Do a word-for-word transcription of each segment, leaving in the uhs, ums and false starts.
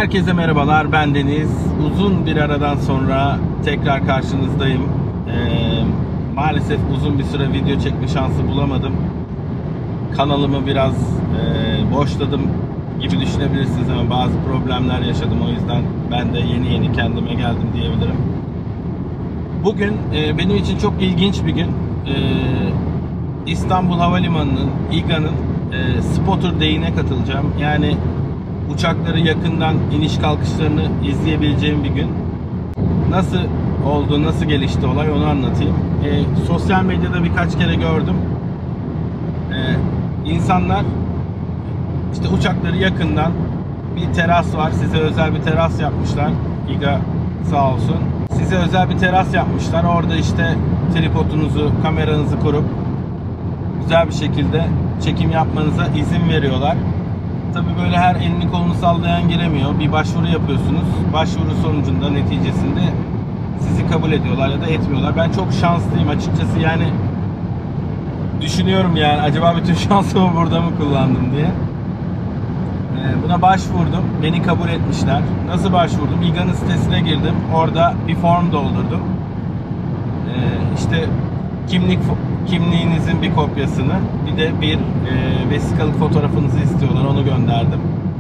Herkese merhabalar, ben Deniz. Uzun bir aradan sonra tekrar karşınızdayım. Ee, maalesef uzun bir süre video çekme şansı bulamadım. Kanalımı biraz e, boşladım gibi düşünebilirsiniz ama bazı problemler yaşadım. O yüzden ben de yeni yeni kendime geldim diyebilirim. Bugün e, benim için çok ilginç bir gün. E, İstanbul Havalimanı'nın, İGA'nın e, Spotter Day'ine katılacağım. Yani uçakları yakından iniş kalkışlarını izleyebileceğim bir gün. Nasıl oldu, nasıl gelişti olay onu anlatayım. E, sosyal medyada birkaç kere gördüm. E, insanlar işte uçakları yakından, bir teras var, size özel bir teras yapmışlar. İGA sağ olsun. Size özel bir teras yapmışlar. Orada işte tripodunuzu, kameranızı kurup güzel bir şekilde çekim yapmanıza izin veriyorlar. Tabii böyle her elini kolunu sallayan giremiyor. Bir başvuru yapıyorsunuz. Başvuru sonucunda, neticesinde sizi kabul ediyorlar ya da etmiyorlar. Ben çok şanslıyım açıkçası, yani düşünüyorum yani acaba bütün şansımı burada mı kullandım diye. Ee, buna başvurdum. Beni kabul etmişler. Nasıl başvurdum? İGA'nın sitesine girdim. Orada bir form doldurdum. Ee, işte kimlik kimliğinizin bir kopyasını, bir de bir e, vesikalık fotoğrafınızı istiyorlar. Onu gönderdim.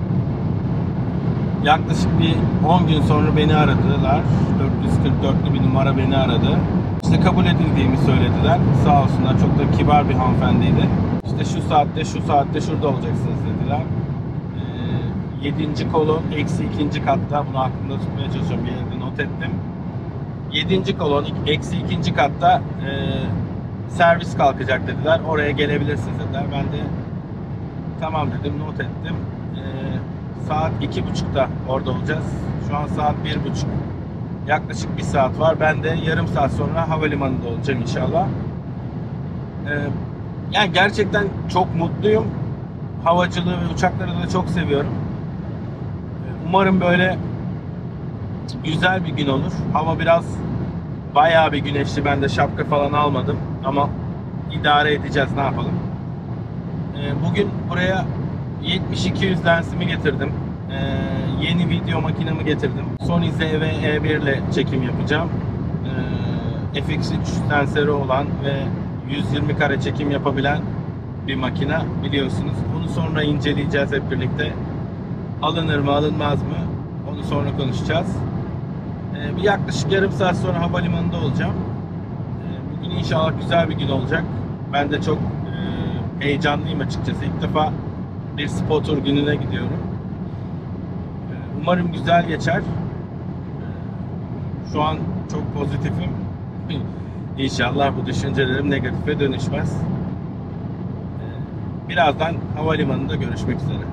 Yaklaşık bir on gün sonra beni aradılar. dört yüz kırk dörtlü bir numara beni aradı. İşte kabul edildiğimi söylediler. Sağ olsunlar, çok da kibar bir hanımefendiydi. İşte şu saatte, şu saatte şurada olacaksınız dediler. E, yedinci kolon, eksi ikinci katta. Bunu aklımda tutmaya çalışıyorum. Bir yerde not ettim. yedinci kolon, eksi ikinci katta e, servis kalkacak dediler. Oraya gelebilirsiniz dediler. Ben de tamam dedim, not ettim. Ee, saat iki buçukta orada olacağız. Şu an saat bir buçuk. Yaklaşık bir saat var. Ben de yarım saat sonra havalimanında olacağım inşallah. Ee, yani gerçekten çok mutluyum. Havacılığı ve uçakları da çok seviyorum. Ee, umarım böyle güzel bir gün olur. Hava biraz bayağı bir güneşli. Ben de şapka falan almadım. Ama idare edeceğiz, ne yapalım. Ee, bugün buraya yetmiş iki yüz lensimi getirdim. Ee, yeni video makinemi getirdim. Sony Z V E bir ile çekim yapacağım. Ee, F X üç sensörü olan ve yüz yirmi kare çekim yapabilen bir makine, biliyorsunuz. Bunu sonra inceleyeceğiz hep birlikte. Alınır mı alınmaz mı onu sonra konuşacağız. Ee, bir yaklaşık yarım saat sonra havalimanında olacağım. Bugün inşallah güzel bir gün olacak. Ben de çok e, heyecanlıyım açıkçası. İlk defa bir spotter gününe gidiyorum. E, umarım güzel geçer. E, şu an çok pozitifim. İnşallah bu düşüncelerim negatife dönüşmez. E, birazdan havalimanında görüşmek üzere.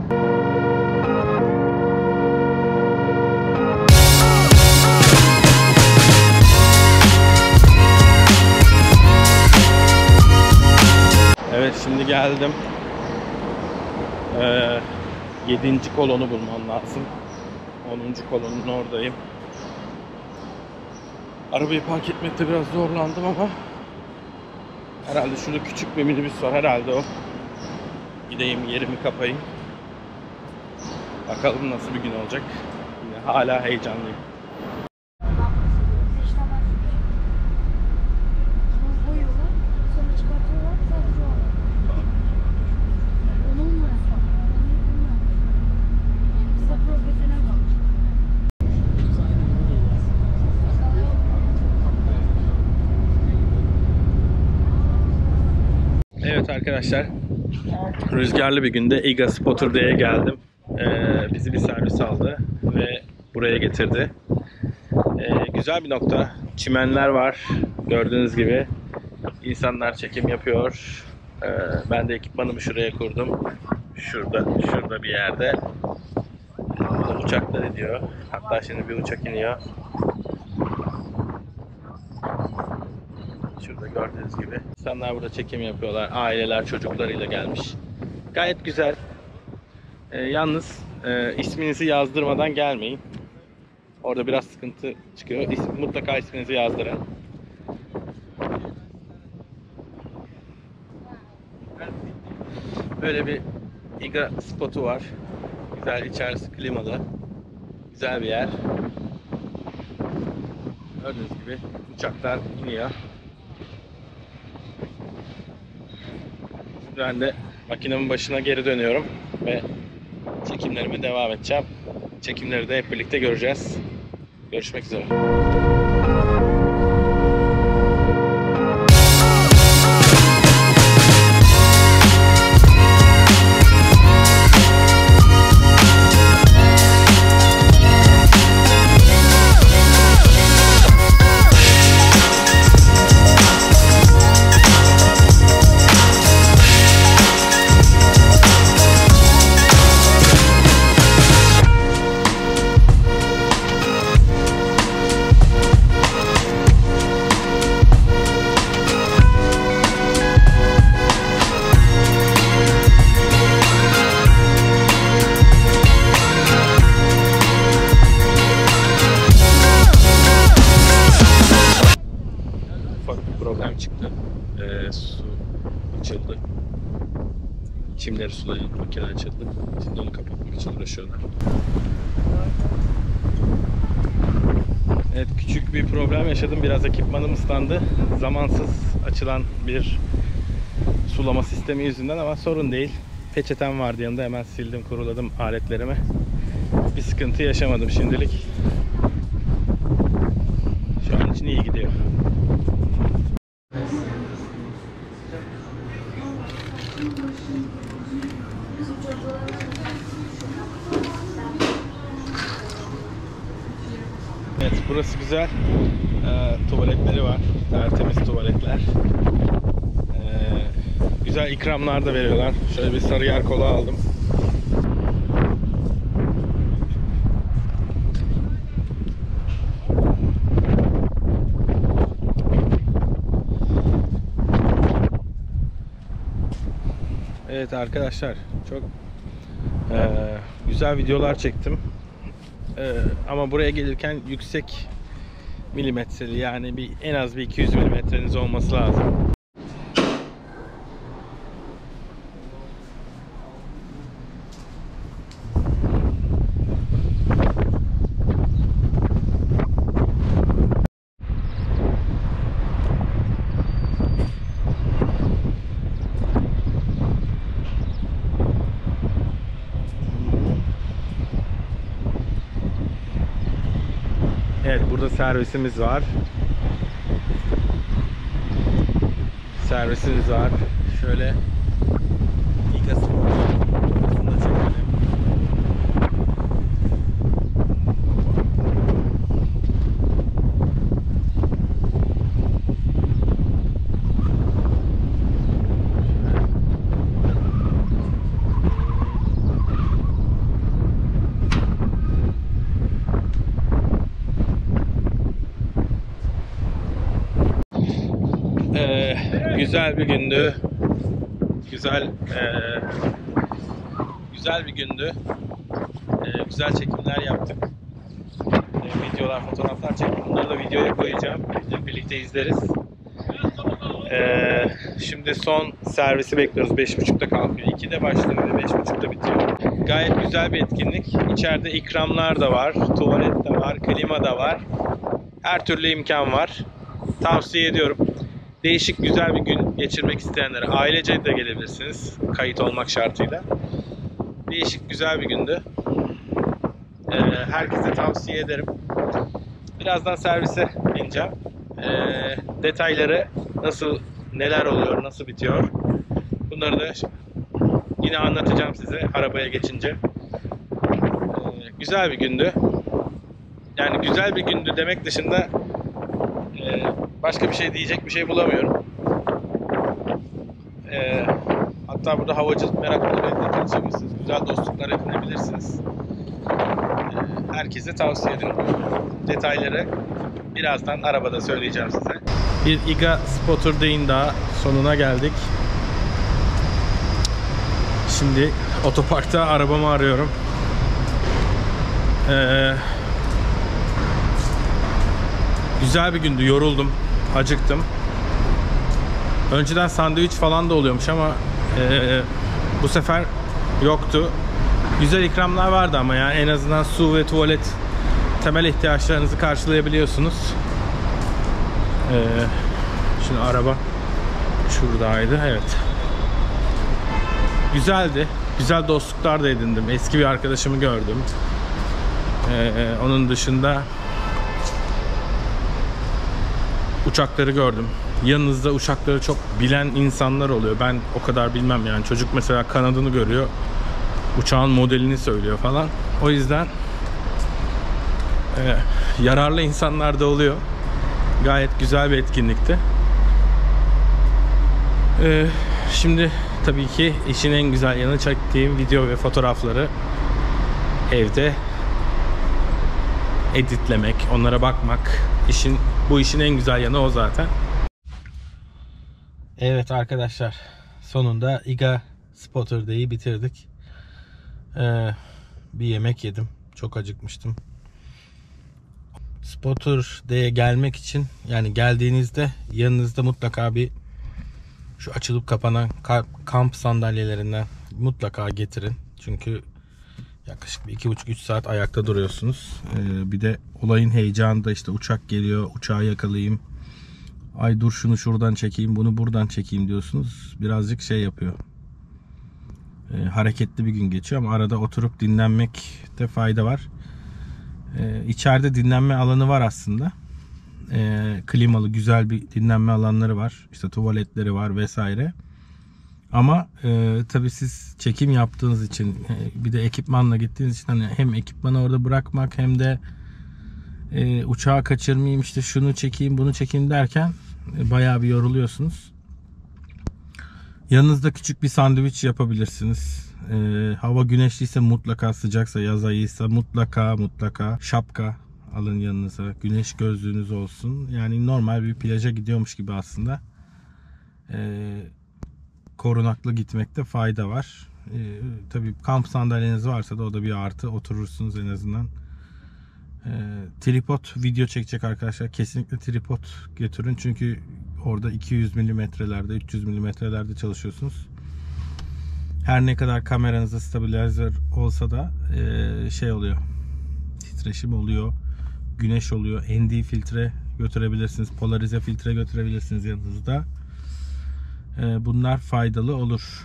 Evet, şimdi geldim. Ee, yedinci kolonu bulmam lazım. onuncu kolonun oradayım. Arabayı park etmekte biraz zorlandım ama herhalde şurada küçük bir minibüs var, herhalde o. Gideyim, yerimi kapayım. Bakalım nasıl bir gün olacak. Yine hala heyecanlıyım. Evet arkadaşlar, rüzgarlı bir günde İGA Spotter Day'e geldim. Ee, bizi bir servis aldı ve buraya getirdi. Ee, güzel bir nokta. Çimenler var. Gördüğünüz gibi insanlar çekim yapıyor. Ee, ben de ekipmanımı şuraya kurdum. Şurada, şurada bir yerde. Burada uçaklar iniyor. Hatta şimdi bir uçak iniyor. Şurada gördüğünüz gibi. İnsanlar burada çekim yapıyorlar. Aileler çocuklarıyla gelmiş. Gayet güzel. Ee, yalnız e, isminizi yazdırmadan gelmeyin. Orada biraz sıkıntı çıkıyor. İs, mutlaka isminizi yazdırın. Böyle bir İGA spotu var. Güzel, içerisi klimalı. Güzel bir yer. Gördüğünüz gibi uçaklar iniyor. Ben de makinemin başına geri dönüyorum ve çekimlerime devam edeceğim. Çekimleri de hep birlikte göreceğiz. Görüşmek üzere. Problem çıktı. Ee, su açıldı. Çimleri sulayan makine açıldı. Şimdi onu kapatmak için uğraşıyorlar. Evet, küçük bir problem yaşadım. Biraz ekipmanım ıslandı. Zamansız açılan bir sulama sistemi yüzünden ama sorun değil. Peçetem vardı yanında. Hemen sildim, kuruladım aletlerimi. Bir sıkıntı yaşamadım şimdilik. Şu an için iyi gidiyor. Evet, burası güzel. Ee, tuvaletleri var. Tertemiz tuvaletler. Ee, güzel ikramlar da veriyorlar. Şöyle bir Sarıyer kola aldım. Evet arkadaşlar, çok e, güzel videolar çektim. E, ama buraya gelirken yüksek milimetreli, yani bir en az bir iki yüz milimetreniz olması lazım. Evet, burada servisimiz var. Servisimiz var. Şöyle Giga Sport. Bunu da çekelim. Ee, güzel bir gündü. Güzel e, güzel bir gündü. E, güzel çekimler yaptık. E, videolar, fotoğraflar çektim. Bunları da videoya koyacağım. Hep birlikte izleriz. E, şimdi son servisi bekliyoruz. beş buçukta kalkıyor. ikide başlıyor ve beş buçukta bitiyor. Gayet güzel bir etkinlik. İçeride ikramlar da var. Tuvalet de var. Klima da var. Her türlü imkan var. Tavsiye ediyorum. Değişik güzel bir gün geçirmek isteyenlere ailece de gelebilirsiniz. Kayıt olmak şartıyla. Değişik güzel bir gündü. Ee, herkese tavsiye ederim. Birazdan servise bineceğim. Ee, detayları nasıl, neler oluyor, nasıl bitiyor. Bunları da yine anlatacağım size arabaya geçince. Ee, güzel bir gündü. Yani güzel bir gündü demek dışında e, başka bir şey diyecek bir şey bulamıyorum. Ee, hatta burada havacılık meraklılarıyla tanışabilirsiniz. Güzel dostluklar edinebilirsiniz. Ee, herkese tavsiye ederim. Detayları birazdan arabada söyleyeceğim size. Bir Giga Spotter Day'in daha sonuna geldik. Şimdi otoparkta arabamı arıyorum. Ee, güzel bir gündü. Yoruldum. Acıktım. Önceden sandviç falan da oluyormuş ama e, bu sefer yoktu. Güzel ikramlar vardı ama yani en azından su ve tuvalet temel ihtiyaçlarınızı karşılayabiliyorsunuz. Ee, şimdi araba şuradaydı. Evet. Güzeldi. Güzel dostluklar da edindim. Eski bir arkadaşımı gördüm. Ee, onun dışında uçakları gördüm. Yanınızda uçakları çok bilen insanlar oluyor. Ben o kadar bilmem yani. Çocuk mesela kanadını görüyor. Uçağın modelini söylüyor falan. O yüzden e, yararlı insanlar da oluyor. Gayet güzel bir etkinlikti. E, şimdi tabii ki işin en güzel yanı çektiğim video ve fotoğrafları evde editlemek, onlara bakmak. İşin, bu işin en güzel yanı o zaten. Evet arkadaşlar, sonunda IGA Spotter Day'i bitirdik. Ee, bir yemek yedim. Çok acıkmıştım. Spotter Day'e gelmek için, yani geldiğinizde yanınızda mutlaka bir şu açılıp kapanan kamp sandalyelerinden mutlaka getirin. Çünkü yaklaşık bir iki buçuk üç saat ayakta duruyorsunuz. Ee, bir de olayın heyecanı da, işte uçak geliyor, uçağı yakalayayım. Ay dur şunu şuradan çekeyim, bunu buradan çekeyim diyorsunuz. Birazcık şey yapıyor. Ee, hareketli bir gün geçiyor ama arada oturup dinlenmekte fayda var. Ee, içeride dinlenme alanı var aslında. Ee, klimalı güzel bir dinlenme alanları var. İşte tuvaletleri var vesaire. Ama e, tabii siz çekim yaptığınız için, e, bir de ekipmanla gittiğiniz için hani hem ekipmanı orada bırakmak hem de e, uçağı kaçırmayayım, işte şunu çekeyim bunu çekeyim derken e, bayağı bir yoruluyorsunuz. Yanınızda küçük bir sandviç yapabilirsiniz. E, hava güneşliyse mutlaka, sıcaksa, yaz ayıysa mutlaka mutlaka şapka alın yanınıza. Güneş gözlüğünüz olsun. Yani normal bir plaja gidiyormuş gibi aslında. E, korunaklı gitmekte fayda var. E, tabii kamp sandalyeniz varsa da o da bir artı. Oturursunuz en azından. E, tripod video çekecek arkadaşlar. Kesinlikle tripod götürün. Çünkü orada iki yüz milimetrelerde, üç yüz milimetrelerde çalışıyorsunuz. Her ne kadar kameranızda stabilizer olsa da e, şey oluyor. Titreşim oluyor. Güneş oluyor. N D filtre götürebilirsiniz. Polarize filtre götürebilirsiniz yanınızda. E, bunlar faydalı olur.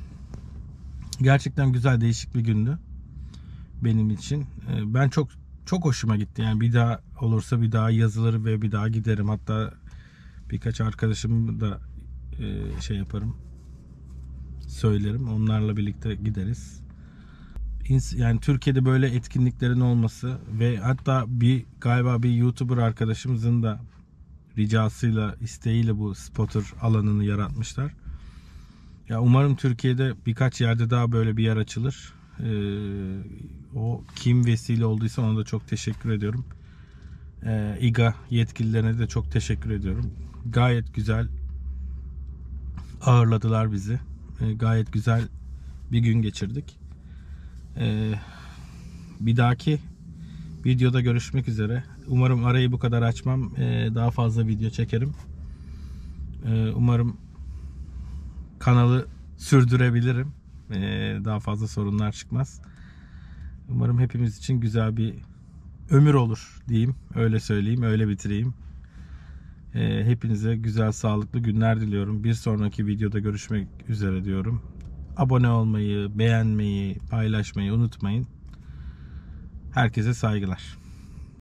Gerçekten güzel, değişik bir gündü benim için. E, ben çok çok hoşuma gitti. Yani bir daha olursa bir daha yazılır ve bir daha giderim. Hatta birkaç arkadaşımı da e, şey yaparım, söylerim. Onlarla birlikte gideriz. Yani Türkiye'de böyle etkinliklerin olması ve hatta bir galiba bir YouTuber arkadaşımızın da ricasıyla, isteğiyle bu spotter alanını yaratmışlar. Ya umarım Türkiye'de birkaç yerde daha böyle bir yer açılır. Ee, o kim vesile olduysa ona da çok teşekkür ediyorum. Ee, IGA yetkililerine de çok teşekkür ediyorum. Gayet güzel ağırladılar bizi. Ee, gayet güzel bir gün geçirdik. Ee, bir dahaki videoda görüşmek üzere. Umarım arayı bu kadar açmam. Ee, daha fazla video çekerim. Ee, umarım kanalı sürdürebilirim. Ee, daha fazla sorunlar çıkmaz. Umarım hepimiz için güzel bir ömür olur diyeyim. Öyle söyleyeyim, öyle bitireyim. Ee, hepinize güzel, sağlıklı günler diliyorum. Bir sonraki videoda görüşmek üzere diyorum. Abone olmayı, beğenmeyi, paylaşmayı unutmayın. Herkese saygılar.